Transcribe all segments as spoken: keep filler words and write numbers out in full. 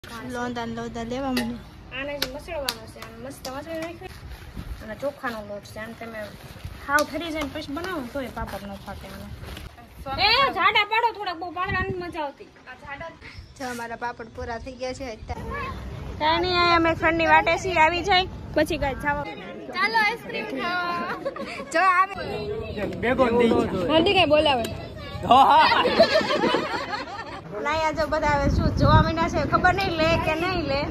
લોંદા લોંદા લેવા મને આને જ મસળવાનો છે આને મસ્ત મસળી નાખી અને ચોખાનો લોટ છે આને તમે ખાવ ઠરી જાય પછી બનાવો તોય પાપડ ન ફાટે આને એ જાડા પાડો થોડા બહુ પાડવાની મજા આવતી આ જાડા જો અમારા પાપડ પૂરા થઈ ગયા છે કાઈ નહીં અમે ફ્રેન્ડની વાટે સી આવી જાય પછી કાઈ જાવ ચાલો આઈસ્ક્રીમ ખાવા જો આવે બેગો દી હલ્દી કઈ બોલાવે લાયા જો બધા હવે શું જોવા માંડ્યા છે ખબર નહીં લે કે નહીં લે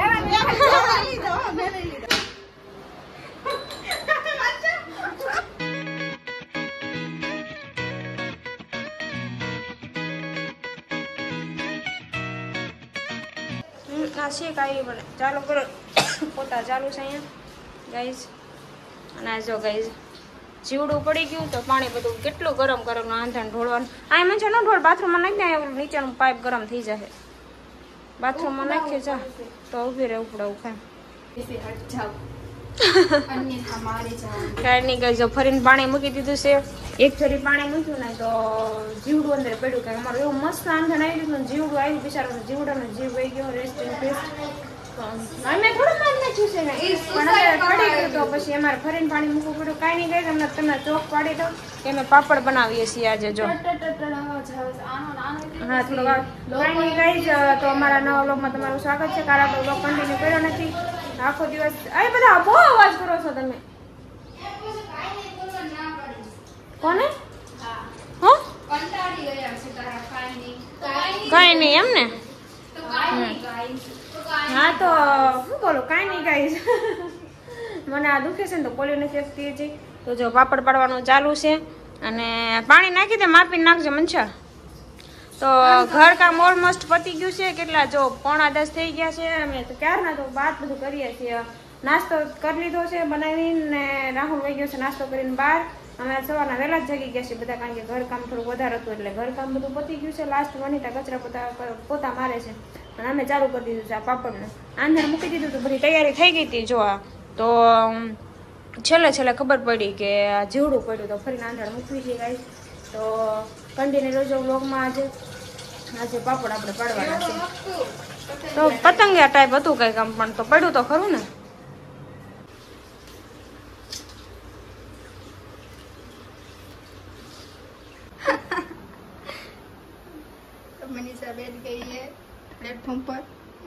આ છે કાંઈ પણ ચાલો કરો પોતા ચાલુ છે અહીંયા ગાઈઝ અને આ જો ગાઈઝ જીવડું પડી ગયું તો પાણી બધું કેટલું ગરમ ગરમ આંધણ ઢોળવાનું આ એમ છે ન ઢોળ બાથરૂમમાં નાખી દે એવું નીચેનું પાઇપ ગરમ થઈ જશે બાથરૂમમાં નાખીએ જા તો ઊભી રહેવું પડે એવું કાંઈ નહીં ગઈ જો ફરીને પાણી મૂકી દીધું છે એક ફરી પાણી મૂક્યું ને તો જીવડું અંદર પડ્યું કે અમારું એવું મસ્ત આંધણ આવી ગયું જીવડું આવ્યું બિચારાનું જીવડાનો જીવ વહી ગયો રેસ્ટ ઇન પીસ અમે થોડું પાણી નાખ્યું છે ને પણ હવે પડી ગયું તો પછી અમારે ફરીને પાણી મૂકવું પડ્યું કાંઈ નહીં ગઈ તમને તમે ચોક પાડી દો કે અમે પાપડ બનાવીએ છીએ આજે જો હા થોડો કાંઈ નહીં ગઈ તો અમારા નવા વ્લોગમાં તમારું સ્વાગત છે કારણ કે વ્લોગ કન્ટિન્યુ કર્યો નથી આખો દિવસ અરે બધા બહુ અવાજ કરો છો તમે કોને હો કાંઈ નહીં એમ ને હા તો શું બોલો કાંઈ નહીં ગાઈશ મને આ દુખે છે ને તો પોલીઓ નથી આપતી છે તો જો પાપડ પાડવાનું ચાલુ છે અને પાણી નાખી દે માપીને નાખજો મનછા તો ઘર કામ ઓલમોસ્ટ પતી ગયું છે કેટલા જો પોણા દસ થઈ ગયા છે અમે તો ક્યારના તો વાત બધું કરીએ છીએ નાસ્તો કરી લીધો છે બનાવીને રાહુલ વહી ગયો છે નાસ્તો કરીને બહાર અમે સવારના વહેલા જ જાગી ગયા છે બધા કારણ કે ઘર કામ થોડું વધારે હતું એટલે ઘર કામ બધું પતી ગયું છે લાસ્ટ વનિતા કચરા પોતા પોતા મારે છે અને અમે ચાલુ કરી દીધું છે આ પાપડને આંધણ મૂકી દીધું તો બધી તૈયારી થઈ ગઈ હતી જો આ તો છેલ્લે છેલ્લે ખબર પડી કે જીવડું પડ્યું તો ફરીને આંધણ મૂકવી છે ગાઈસ તો કન્ટિન્યુ રોજો વ્લોગમાં આજે આજે પાપડ આપણે પાડવાના છે તો પતંગિયા ટાઈપ હતું કંઈક આમ પણ તો પડ્યું તો ખરું ને मनीषा बैठ गई है प्लेटफॉर्म पर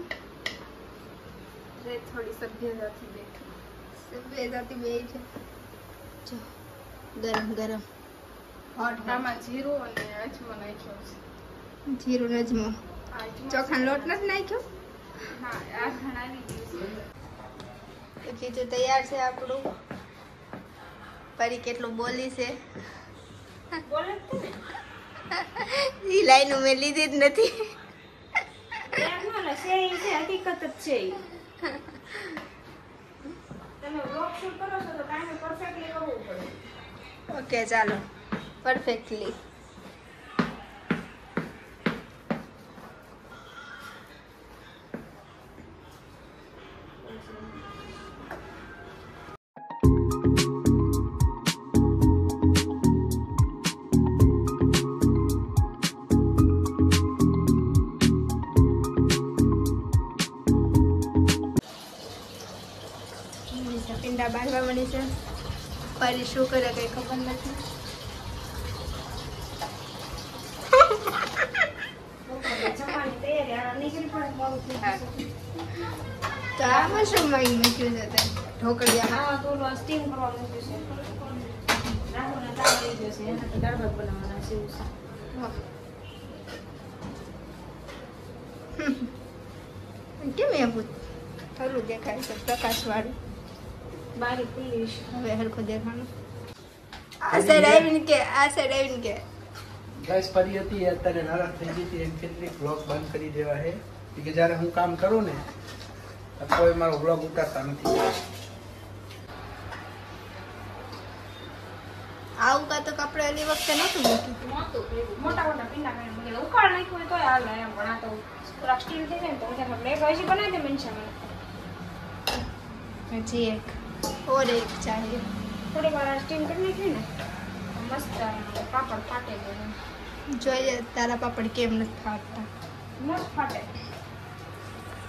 थोड़ी सभ्यताથી બેઠી સભ્યતાથી બેઠી જો ગરમ ગરમ હોટ આમાં જીરું અને અજમો નાખ્યો છે જીરું અજમો ચોખાનો લોટ નથી નાખ્યો હા આ ઘણાવી દીધું છે બીજું તૈયાર છે આપણું પરી કેટલું બોલી છે બોલે ઈ લાઈનો મેં લીધી જ નથી હકીકત જ છે તમે વ્લોગ શૂટ કરો છો તો કાંઈ પરફેક્ટલી કરવું પડે ઓકે ચાલો પરફેક્ટલી પિંડા બાંધવા મળી છે પરી શું કરે કઈ ખબર નથી તો આમાં શું માંગી મૂક્યું છે ઢોકળિયા સ્ટીમ કરવાનું છે રાહુલના દાળ લઈ જશે એનાથી દાળ ભાત બનાવવાના છે કેમ એવું થોડું દેખાય છે પ્રકાશ વાળું બારી પીલીશ હવે હરખો દેખાણું આ સાઈડ આવીને કે આ સાઈડ આવીને કે ગાઈસ પરી હતી અત્યારે નારાજ થઈ ગઈ હતી એમ કેટલી બ્લોગ બંધ કરી દેવા છે કે જ્યારે હું કામ કરું ને તો કોઈ મારો બ્લોગ ઉતારતા નથી આવું કા તો કપડે ઓલી વખતે નહોતું મૂક્યું મોટું મોટા મોટા પીંડા કરીને ઉકાળ નાખ્યું હોય તોય હાલે એમ પણ આ તો થોડાક સ્ટીલ થઈ જાય ને તો વધારે બ્લેક હજી બનાવી દે મનસા મને હજી એક ઓર એક ચાહીએ થોડી વાર સ્ટીમ કરી નાખી ને મસ્ત પાપડ ફાટે જોઈએ તારા પાપડ કેમ નથી ફાટતા મસ્ત ફાટે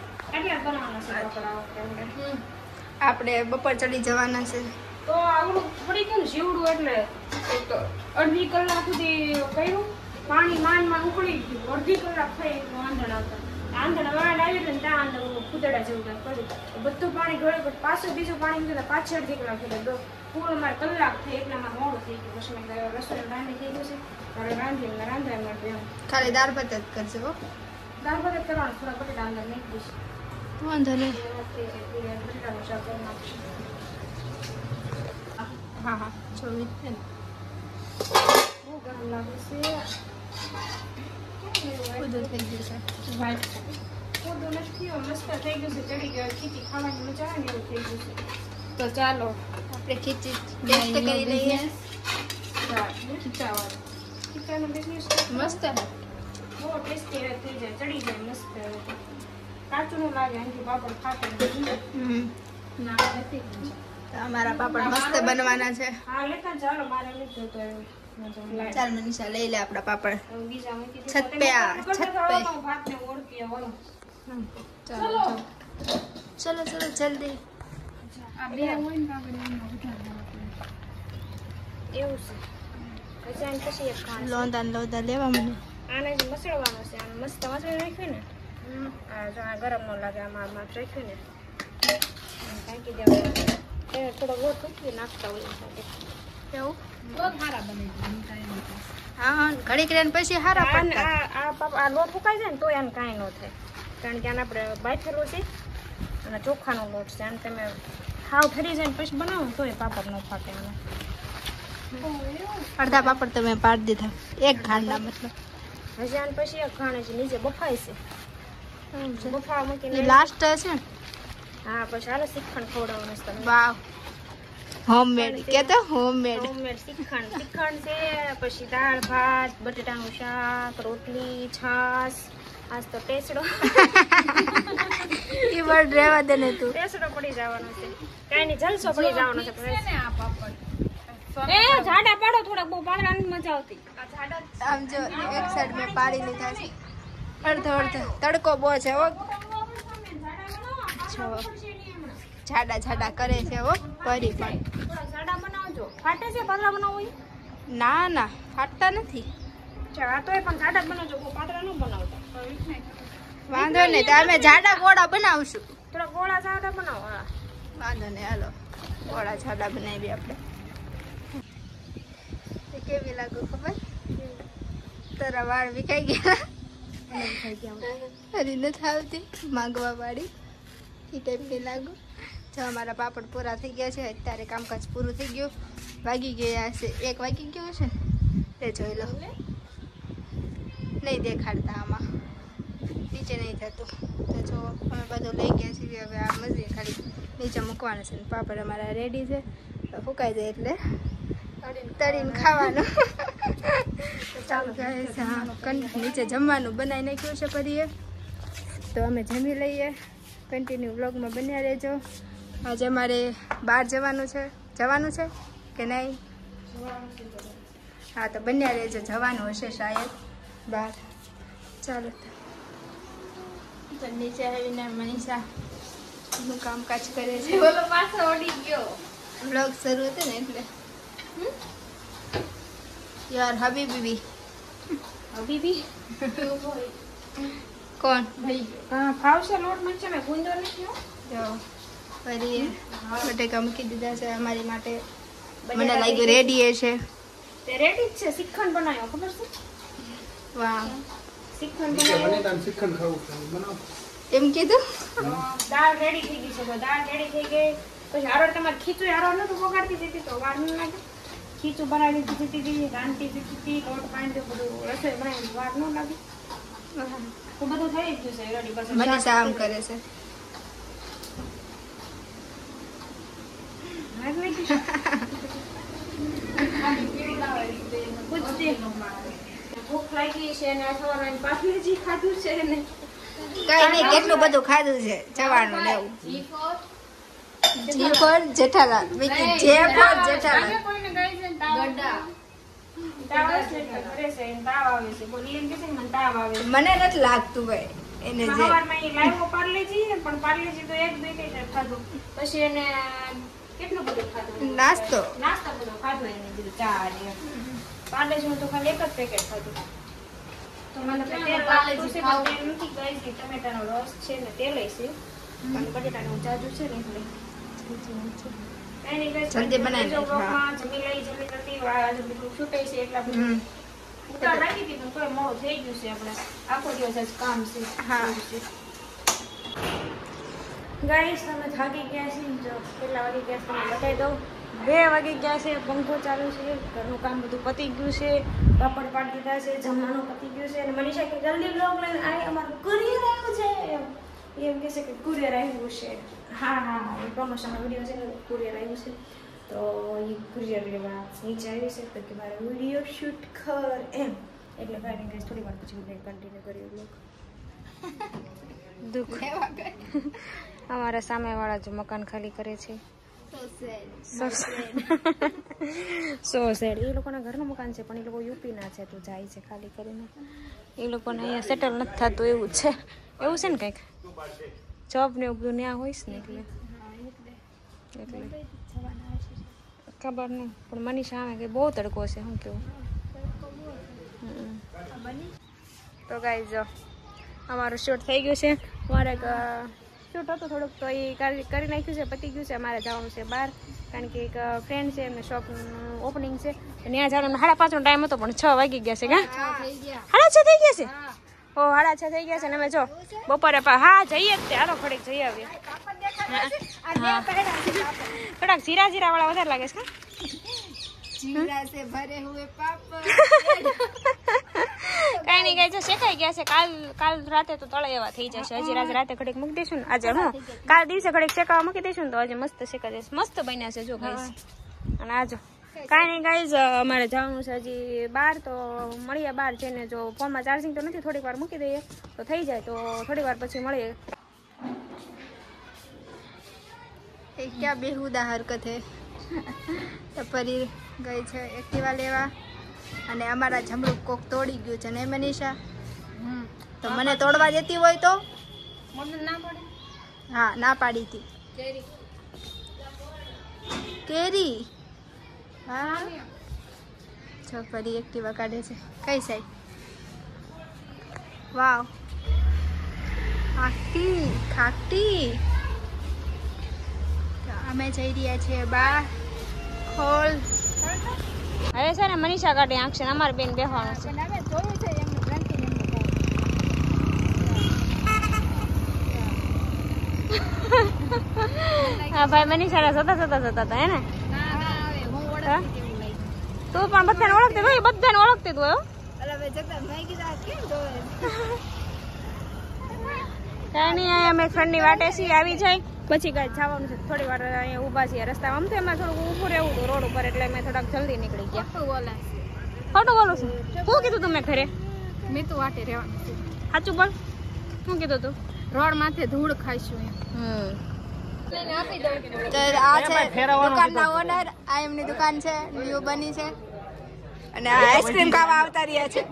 કેટલા બનાવવાના છે પાપડ આ વખતે આપણે બપોર ચડી જવાના છે તો આવડું પડી ગયું જીવડું એટલે તો અડધી કલાક સુધી કર્યું પાણી માંડ માં ઉકળી ગયું અડધી કલાક થઈ આંધણ આવતા આંધણ વાળ આવી એટલે ત્યાં આંધણ ખુદડા જેવું કર્યું બધું પાણી ઢોળે પછી પાછું બીજું પાણી નીકળે પાછી અડધી કલાક થઈ પૂરો મારે કલાક થઈ એટલે મારે મોડું થઈ ગયું પછી મેં રસોઈ રાંધી થઈ ગયું છે મારે રાંધી રાંધવા માટે એમ ખાલી દાળ ભાત જ કરજો હો દાળ ભાત કરવાનું થોડા બટેટા અંદર નાખી દઈશ વાંધો નહીં બટેટાનું શાક કરી નાખીશું હા હા ચોવીસ છે ને બહુ ગરમ લાગે છે બધું થઈ ગયું છે વાઈટ બધું નથી મસ્ત થઈ ગયું છે ચડી ગયો ખીચી ખાવાની મજા આવે ને એવું થઈ ગયું છે તો ચાલો આપણે ખીચી ટેસ્ટ કરી લઈએ ખીચાવાળું ખીચાનો બિઝનેસ મસ્ત બહુ ટેસ્ટી થઈ જાય ચડી જાય મસ્ત કાચું ન લાગે અહીંથી પાપડ ફાટે હમ ના નથી તો અમારા પાપડ મસ્ત બનવાના છે હા લેતા ચાલો મારે લીધું તો ચાલ મનીષા લઈ લે આપણા પાપડ બીજા મૂકી છત પે આ છત પે ભાત ને ઓળખીએ વળો ચાલો ચલો ચલો જલ્દી આ બે હોય ને પાપડ એવું છે પછી આને પછી એક ખાણ લોંદા લોંદા લેવા મને આને જ મસળવાનું છે આને મસ્ત મસળી નાખ્યું ને આ જો આ ગરમ ન લાગે આમાં આમાં રાખ્યું ને ટાંકી દેવાનું એ થોડો લોટ મૂકી નાખતા હોય સાથે કેવું બહુ સારા બને હા હા ઘડીક રહીને પછી હારા પડતા આ આ પાપ- આ લોટ ફૂકાઈ જાય ને તો આને કાંઈ ન થાય કારણ કે આને આપણે બાફેલો છે અને ચોખાનો લોટ છે આને તમે હાવ ઠરી જાય ને પછી બનાવો ને તોય પાપડ ન ફાટે આને અડધા પાપડ તો મેં પાડી દીધા એક ખાંડના મતલબ હજી આને પછી એક ખાણે છે નીચે બફાય છે બફા મૂકીને લાસ્ટ છે હા પછી હાલો શ્રીખંડ ખવડાવવાનું છે તમને વાવ હોમમેડ કે તો હોમમેડ હોમમેડ શ્રીખંડ શ્રીખંડ છે પછી દાળ ભાત બટેટાનું શાક રોટલી છાશ આજ તો ટેસડો એ વર્ડ રહેવા દે ને તું ટેસડો પડી જવાનો છે કાંઈ નહીં જલસો પડી જવાનો છે એ જાડા પાડો થોડા બહુ પાડવાની મજા આવતી આમ જો એક સાઈડ મેં પાડી લીધા છે અડધો અડધો તડકો બહુ છે હો જો જાડા જાડા કરે છે હો પરી પણ થોડા જાડા બનાવજો ફાટે છે પાતળા બનાવો ના ના ફાટતા નથી ચા તોય પણ જાડા જ બનાવજો બહુ પાતળા ન બનાવતા વાંધો નહીં તો અમે જાડા ગોળા બનાવશું થોડા ગોળા જાડા બનાવો હા વાંધો નહીં હાલો ગોળા જાડા બનાવી આપણે કેવી લાગુ ખબર તારા વાળ વિખાઈ ગયા હરી નથી આવતી માંગવા વાળી એ ટાઈપની લાગુ જો અમારા પાપડ પૂરા થઈ ગયા છે અત્યારે કામકાજ પૂરું થઈ ગયું વાગી ગયા છે એક વાગી ગયો છે ને તે જોઈ લો નહીં દેખાડતા આમાં નીચે નહીં થતું તો જો અમે બધું લઈ ગયા છીએ હવે આ મજરી ખાલી નીચે મૂકવાના છે ને પાપડ અમારા રેડી છે ફૂંકાઈ જાય એટલે તળીને ખાવાનું ચાલુ કરે છે હા નીચે જમવાનું બનાવી નાખ્યું છે પરીએ તો અમે જમી લઈએ કન્ટિન્યુ વ્લોગમાં બન્યા રહેજો આજે અમારે બહાર જવાનું છે જવાનું છે કે નહીં હા તો બન્યા રહેજો જવાનું હશે શાયદ બહાર ચાલો તો નીચે આવીને મનીષા નું કામકાજ કરે છે બોલો પાછો ઓડી ગયો વ્લોગ શરૂ હતો ને એટલે यार हबीबी હબીબી कौन ભાઈ હા ફાવશે લોટ મચ્છે મે ગુંદો નથી જો ફરી બટેકા મૂકી દીધા છે અમારી માટે મને લાગ્યું રેડી છે તે રેડી જ છે શ્રીખંડ બનાવ્યો ખબર છે વાહ શ્રીખંડ મને બનાવ્યો તાન શ્રીખંડ ખાવું છે બનાવો એમ કીધું દાળ રેડી થઈ ગઈ છે તો દાળ રેડી થઈ ગઈ પછી હારો તમારે ખીચું હારો નતું વગાડતી જતી તો વાર ન લાગે ખીચું બનાવી દીધી હતી રાંધતી દીધી લોટ પાણી બધું રસોઈ બનાવી વાર ન લાગે તો બધું થઈ જ ગયું છે રેડી બસ મનીષા આમ કરે છે ભૂખ લાગી છે ને સવારે પાછલી ખાધું છે ને કઈ નહીં કેટલું બધું ખાધું છે જવાનું ને એવું જી ફોર જેઠાલાલ વિકી જે ફોર જેઠાલાલ મને નથી લાગતું ભાઈ એને જે સવારમાં એ લાવ્યો પાર્લેજી પણ પાર્લેજી તો એક બે પેકેટ ખાધું પછી એને કેટલું બધું ખાધું નાસ્તો નાસ્તો બધો ખાધો એને બધું ચા ને પાર્લેજી તો ખાલી એક જ પેકેટ ખાધું તો મને તેલ પાર્લેજી છે પણ તેલ નથી ગાઈસ કે ટમેટાનો રસ છે ને તેલ છે અને બટેટાનું જાજુ છે ને એટલે જલ્દી બનાવી હા જમી લઈ જમી કરતી આજે બધું છૂટે છે એટલા બધું ઉતાર રાખી દીધું તો મોડું થઈ ગયું છે આપણે આખો દિવસ જ કામ છે હા ગાઈસ તમે થાકી ગયા છે જો કેટલા વાગે ગયા તમને બતાવી દઉં બે વાગે ગયા છે પંખો ચાલુ છે ઘરનું કામ બધું પતી ગયું છે પાપડ પાડી દીધા છે જમવાનું પતી ગયું છે અને મનીષા કે જલ્દી બ્લોગ લઈને આ અમારું કુરિયર આવ્યું છે એમ કહે છે કે કુરિયર આવ્યું છે હા હા એ પ્રમોશનનો વિડીયો છે ને કુરિયર આવ્યું છે તો એ કુરિયર લેવા નીચે આવી છે તો કે મારે વિડીયો શૂટ કર એમ એટલે ભાઈને કહીશ થોડી વાર પછી હું કન્ટિન્યુ કર્યો બ્લોગ દુઃખ અમારા સામેવાળા જો મકાન ખાલી કરે છે સો સેડ એ લોકોના ઘરનું મકાન છે પણ એ લોકો યુપીના છે તો જાય છે ખાલી કરીને એ લોકોને અહીંયા સેટલ નથી થતું એવું છે એવું છે ને કંઈક જોબ ને એવું બધું ત્યાં હોય ને એટલે એટલે ખબર નહીં પણ મનીષા આવે કે બહુ તડકો છે શું કેવું તો ગાઈઝ જો અમારું શૂટ થઈ ગયું છે મારે શૂટ હતું થોડુંક તો એ કરી નાખ્યું છે પતી ગયું છે અમારે જવાનું છે બહાર કારણ કે એક ફ્રેન્ડ છે એમને શોપનું ઓપનિંગ છે ત્યાં જવાનું સાડા પાંચનો ટાઈમ હતો પણ છ વાગી ગયા છે કા સાડા છ થઈ ગયા છે ઓ સાડા છ થઈ ગયા છે ને અમે જો બપોરે હા જઈએ જ તે હાલો ખડીક જઈ આવીએ થોડાક જીરા જીરા વાળા વધારે લાગે છે જીરા સે ભરે હુએ પાપડ કઈ નહીં કઈ છે શેકાઈ ગયા છે કાલ કાલ રાતે તો તળે એવા થઈ જશે હજી રાત રાતે ઘડીક મૂકી દઈશું ને આજે હું કાલ દિવસે ઘડીક શેકાવા મૂકી દઈશું ને તો આજે મસ્ત શેકાઈ જશે મસ્ત બન્યા છે જો ગાઈસ અને આજો કાંઈ નહીં ગાઈસ અમારે જવાનું છે હજી બાર તો મળીએ બાર જઈને જો ફોનમાં ચાર્જિંગ તો નથી થોડીક વાર મૂકી દઈએ તો થઈ જાય તો થોડી વાર પછી મળીએ એ ક્યાં બેહુદા હરકત હે તો પરી ગઈ છે એક્ટિવા લેવા અને અમારા જમરૂક કોક તોડી ગયું છે ને મનીષા તો મને તોડવા જતી હોય તો હા ના પાડી હતી કેરી હા છો ફરી એક્ટિવા કાઢે છે કઈ સાઈડ વાવ ખાટી ખાટી અમે જઈ રહ્યા છીએ બા ખોલ હવે છે ને મનીષા કાઢે આંખ છે અમારે બેન બેહવાનું છે હા ભાઈ મનીષા જતા જતા જતા હતા હે ને તું પણ બધાને ઓળખતી હોય બધાને ઓળખતી તું કઈ નહીં અમે ફ્રેન્ડની વાટે છીએ આવી જાય પછી કાંઈ જવાનું છે થોડી વાર અહીંયા ઊભા છીએ રસ્તામાં આમ તો એમાં થોડુંક ઊભું રહેવું હતું રોડ ઉપર એટલે મેં થોડાક જલ્દી નીકળી ગયા ખોટું બોલું છું શું કીધું તું મેં ઘરે મેં તો વાટે રહેવાનું સાચું બોલ શું કીધું તું રોડ માથે ધૂળ ખાઈશું હમ આ છે દુકાનના ઓનર આ એમની દુકાન છે ન્યુ બની છે અને આઈસ્ક્રીમ ખાવા આવતા રહ્યા છે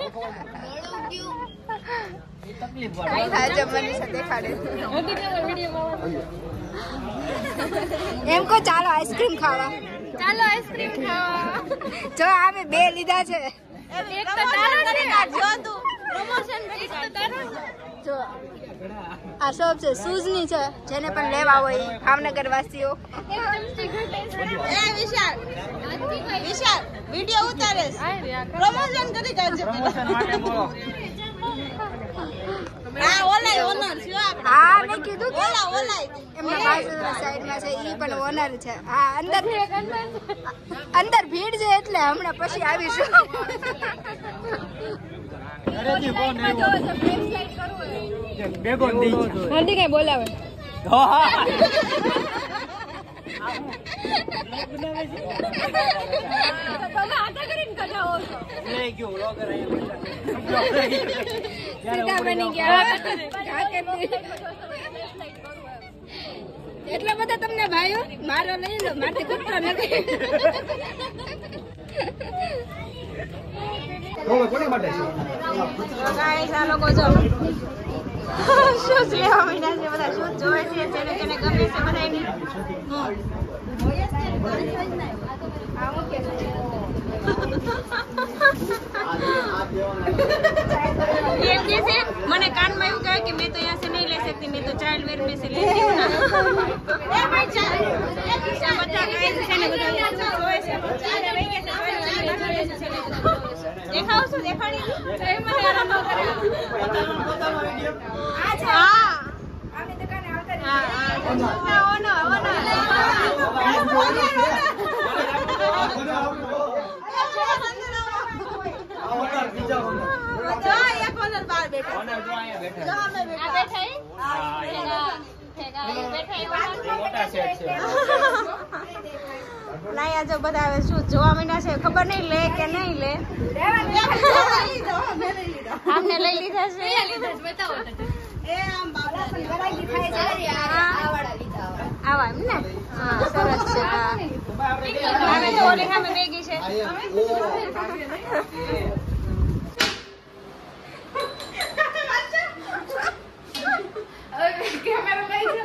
એમ કો ચાલો આઈસ્ક્રીમ ખાવા ચાલો આઈસ્ક્રીમ ખાવા જો અમે બે લીધા છે જો આ શોપ છે શૂઝ ની છે જેને પણ લેવા હોય ભાવનગર વાસીઓ વિશાલ વિશાલ વિડિયો ઉતારે પ્રમોશન કરી કાઢજે હા ઓલાય ઓનર છે હા મેં કીધું કે ઓલા ઓલાય એમના બાજુના સાઈડમાં છે ઈ પણ ઓનર છે હા અંદર અંદર ભીડ છે એટલે હમણાં પછી આવીશું અરેજી કોણ આવ્યો બેગો દી હાર્દિક કઈ બોલાવે હા તમે આટા કરીને કઢાવો છો લે ગયો વ્લોગર અહીંયા સીધા બની ગયા એટલા બધા તમને ભાઈઓ મારો લઈ લો મારથી કૂટતો નથી કોને કોને માટે છે ગાઈસ આ લોકો જો શૂઝ લેવા માંડ્યા છે બધા શૂઝ જોવે છે જેને જેને ગમે છે બધાને એમ કે છે મને કાનમાં એવું કહે કે મેં તો यहाँ से नहीं ले सकती मैं तो चाइल्ड वेयर में से लेती हूँ ना ए भाई चाल બધા કહે છે ને બધા જોવે છે દેખાવ છો દેખાડી એ મને આરામ ન કરે હા આમે દુકાને આવતા રહે હા હા ઓનો ઓનો જો એક ઓનર બહાર બેઠા ઓનર જો અહીંયા બેઠા જો અમે બેઠા આ બેઠા હા ઠેગા ઠેગા બેઠા મોટા સેટ છે લાયા જો બધા હવે શું જોવા માંડ્યા છે ખબર નહીં લે કે નહીં લે આમને લઈ લીધા છે બતાવો એ આમ બાબા ગરાગી થાય છે આવાડા લીધા આવા એમ ને હા સરસ છે અમે તો ઓલી સામે બેગી છે કેમેરા લઈ જાઓ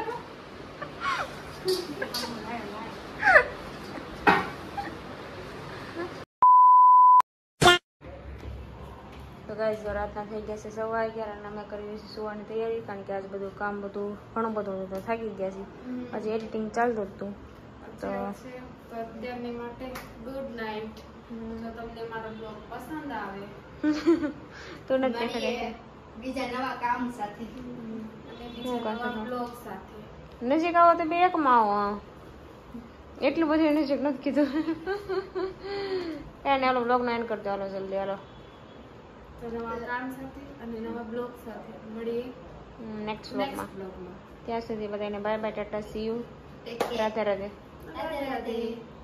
તો ગાઈસ જો રાતના થઈ ગયા છે સવા અગિયાર અને અમે કરી છે સુવાની તૈયારી કારણ કે આજ બધું કામ બધું ઘણું બધું તો થાકી ગયા છે હજી એડિટિંગ ચાલતું હતું તો અત્યારની માટે ગુડ નાઇટ જો તમને મારો બ્લોગ પસંદ આવે તો નથી દેખાડે બીજા નવા કામ સાથે શું કામ બ્લોગ સાથે નજીક આવો તો બે એકમાં આવો એટલું બધું નજીક નથી કીધું એને હાલો બ્લોગનો એન્ડ કરી દો હાલો જલ્દી હાલો તો નવા કામ સાથે અને નવા બ્લોગ સાથે મળીએ નેક્સ્ટ બ્લોગમાં ત્યાં સુધી બધાને bye bye tata see you Radhe Radhe Radhe Radhe